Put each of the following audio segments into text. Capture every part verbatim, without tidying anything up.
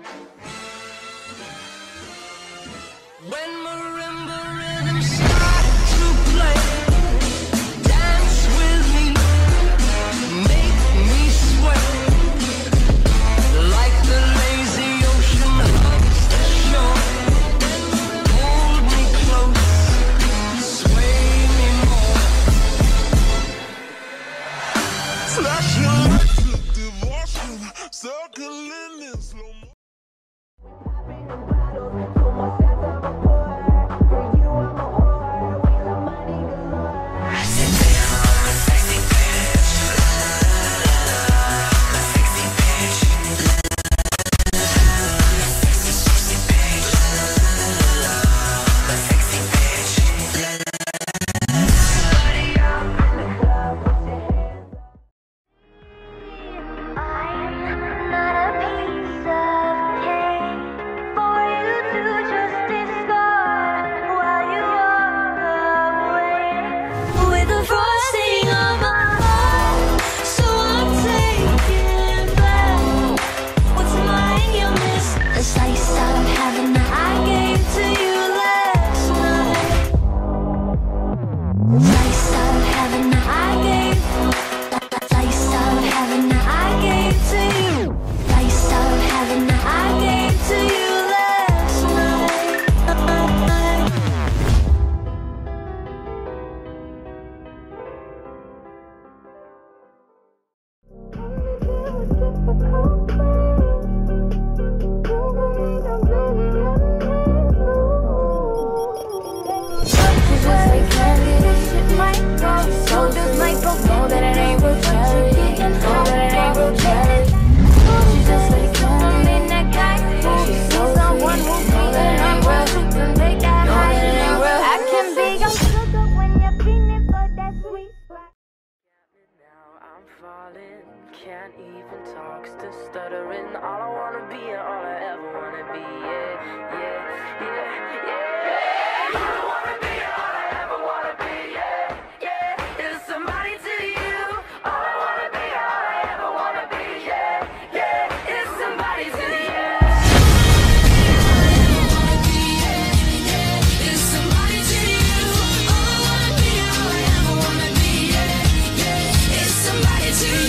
When marimba rhythms start to play, dance with me, make me sway, like the lazy ocean hugs the shore. Hold me close, sway me more. Flashing lights of devotion, circling in slow motion. Can't even talk, still stuttering. All I wanna be and all I ever wanna be, yeah, yeah, yeah, yeah. All I wanna be and all I ever wanna be, yeah, yeah. Is somebody to you. All I wanna be and all I ever wanna be, yeah, yeah. Is somebody to you. Is somebody to you. All I wanna be and all I ever wanna be, yeah, yeah. Is somebody to you.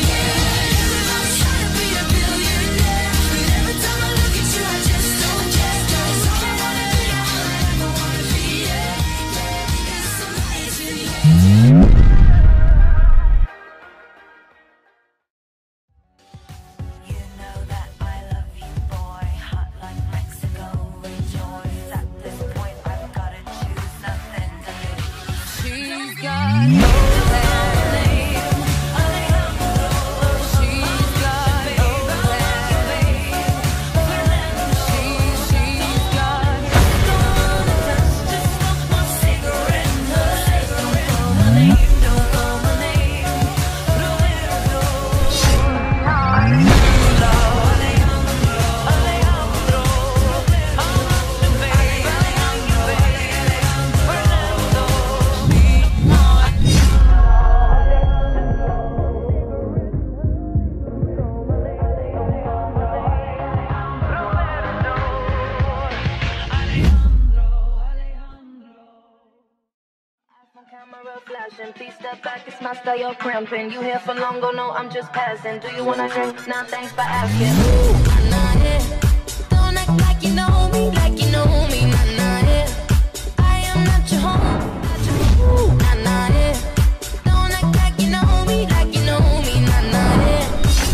Please step back, it's my style, you're cramping. You here for long, go no, I'm just passing. Do you wanna drink? Nah, thanks for asking. Ooh, I'm not here. Don't act like you know me, like you know me. Nah, not here. I am not your home. Ooh, nah, not here. Don't act like you know me, like you know me. Nah, not here.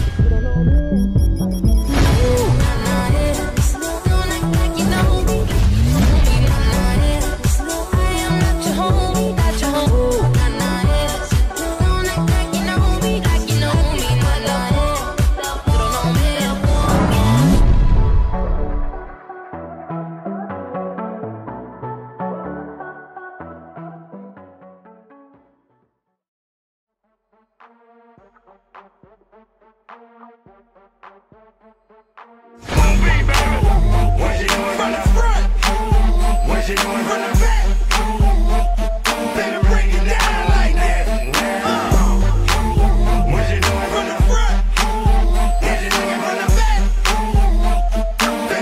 Ooh, nah, not here. Don't act like you know me, like you know me. Nah, not here. I am not your home, not your home. What you doing from the front? What you doing from the back? Better break it down like that. Uh. What you doing from the front? What you doing from the back?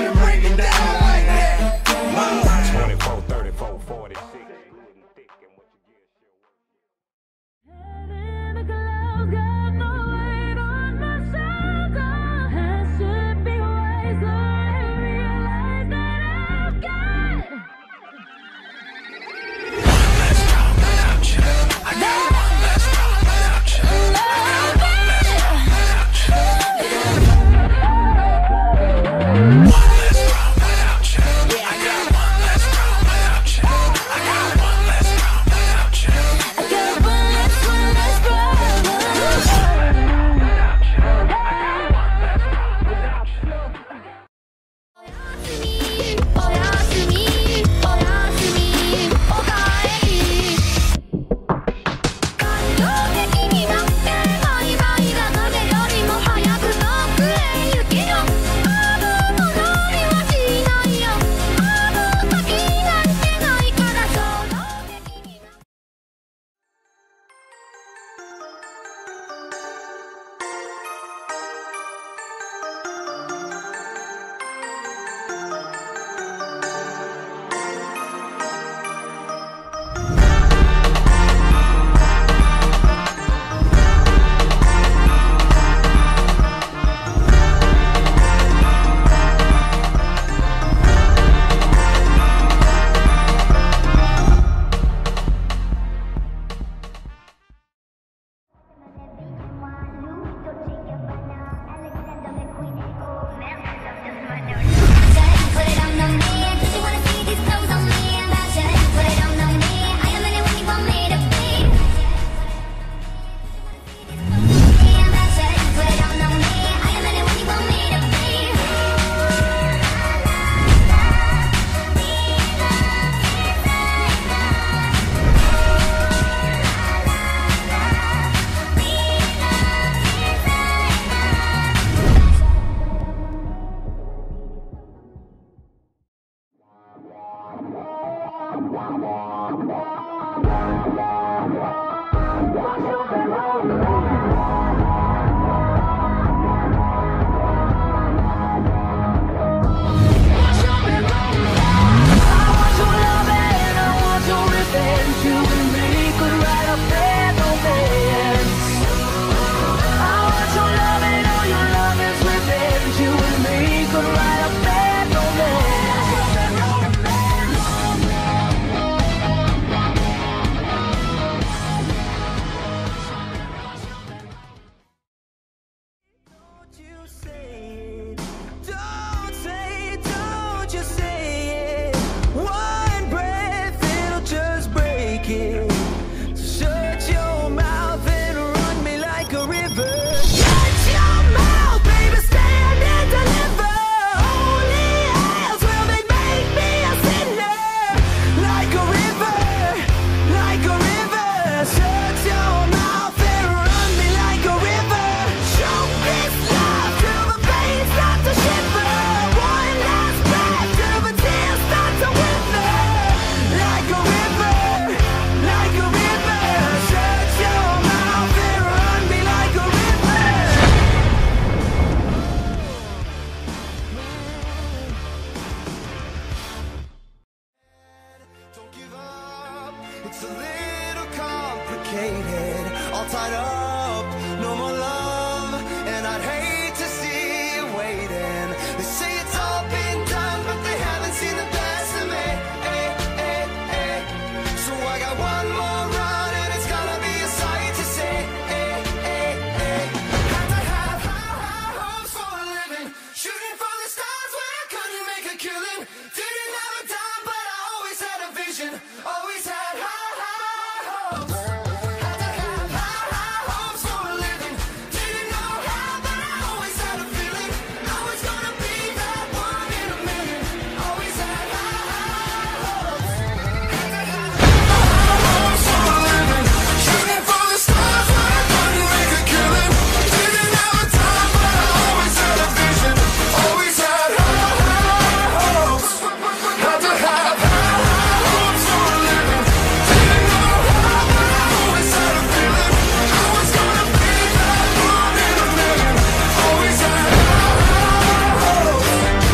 They say it's all been done, but they haven't seen the best of me. Ay, ay, ay. So I got one more run, and it's gonna be a sight to see. Ay, ay, ay. Had to have high, high hopes for a living, shooting for the stars when I couldn't make a killing. Didn't have a dime, but I always had a vision, always had high, high hopes. Had to have high, high hopes for a living. Didn't know how, but I always had a feeling I was gonna be that one in a million. Always had high, high hopes. Had to have high hopes for a living, shooting for the stars when I couldn't make a killing. Didn't have a time, but I always had a vision, always had high, high hopes. Had to have high, high hopes for a living. Didn't know how, but I always had a feeling I was gonna be that one in a million. Always had high, high hopes.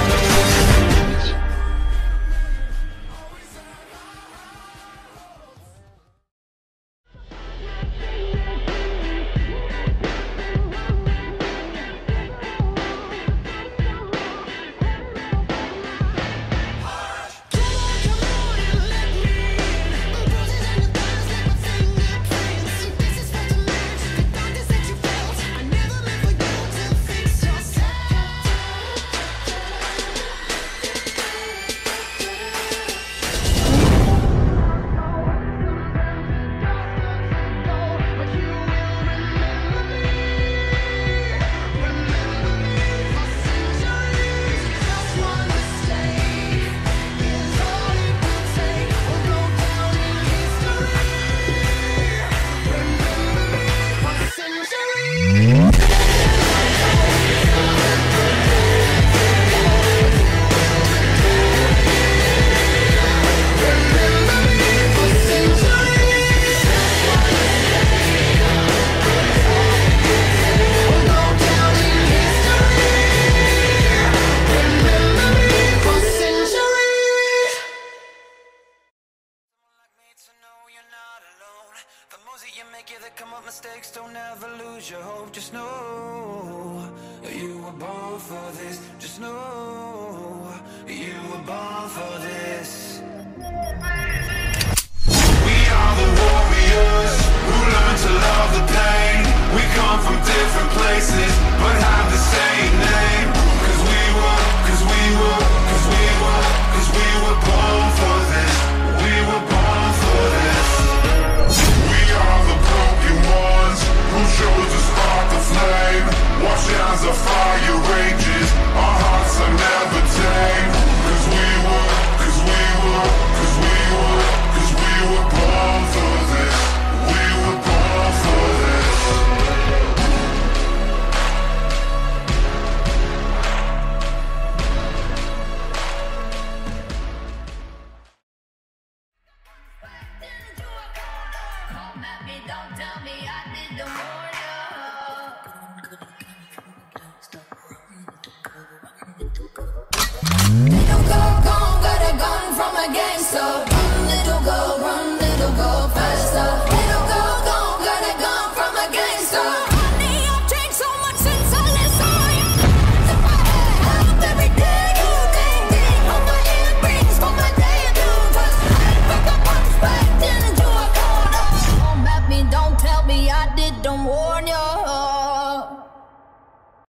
To know you're not alone. The moves that you make, yeah, they come up mistakes. Don't ever lose your hope. Just know you were born for this. Just know you were born for this. We are the warriors who learn to love the pain. We come from different places, but have the same name. Cause we were, cause we were, cause we were, cause we were born for this. We were born for this. We are the broken ones who chose to spark the flame. Watch as the fire rages.